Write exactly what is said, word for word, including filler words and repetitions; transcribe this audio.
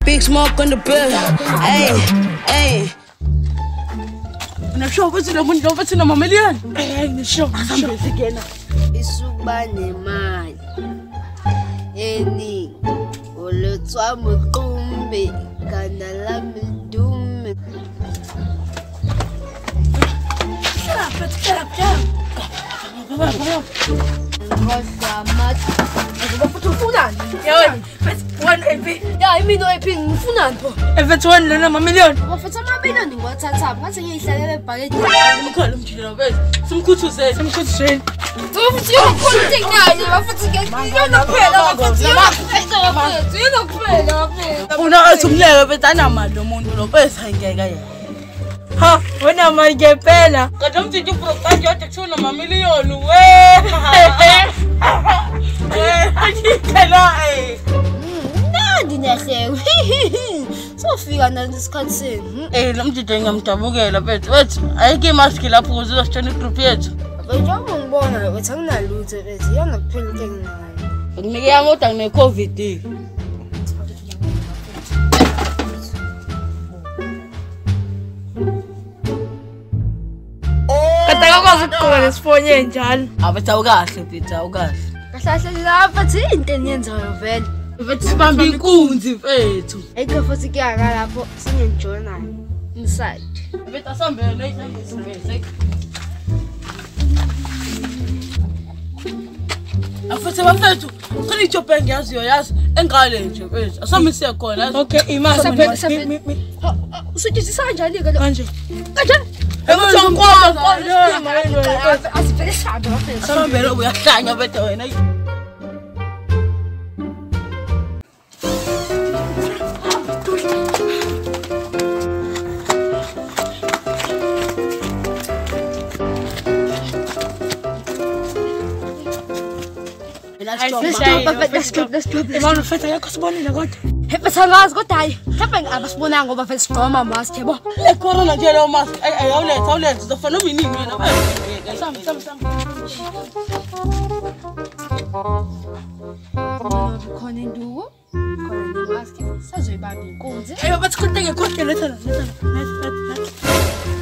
Big smoke on the bill. Hey, hey. Na show what's in the window, what's in the million? Hey, the show. Again. Isubane man. Eni. Olotswa mukumbe. Kanala mdume. Shut up, shut up, shut up. Come on, come on. What's much? Yeah, one A P. Yeah, I mean no A P. Mfunani. If it's one, then I'm a million. What's a million? What's that? What's a year? I'm calling you know, some good to say, some good to say. Don't you put it now? You're to get you're not paying. You're not paying. Oh, no, it's never but I know my Domundo Lopez. Ha, when am I get pena? I don't think you provide your text on a million. So figure na discussing. Eh, namjidinga mtabukela bethu. Wethu ayike mask lapho ukuze uzositshela igroup yethu. Njengoba ngibona wethu anginalutho bethu. Yana kuphela into enginayo. Nginike yamoda ngine COVID. Kataka kwazi ukugqoka lesifonye njalo. Abethu awukahle bethu awukahle. Kahle lapha thi into eniyenzayo vele. Bethu sibambe inkunzi mfethu. Ayikho futhi kuyaka lapho singenjonayo. Inside. Bethu asambele isibese. Afuthe bafethu, khona ijob engiyaziyo yazi engale nje bethu. Asamisiya khona. Okay, imasa mina. Usutshisa kanjani ke lo? Kanje. Kanjani? Emutho ngikwazi. Asivele shada bafethu. Asambele uyahlanya bethu wena. Let's go, let's go. Imam ufetha yakho sibonile kodwa. Hepha sangazi kodwa hayi. Mhlawumbe abasibonanga ngoba vele sigqoma mask yebo. Le corona nje lo mask ayawuletha awuletha uzofana umini mina wena. Sam sam sam. Khona induku. Khona nemask. Sazoyibamba inkunzi. Ayo bathi kodwa ngekhohle letha letha.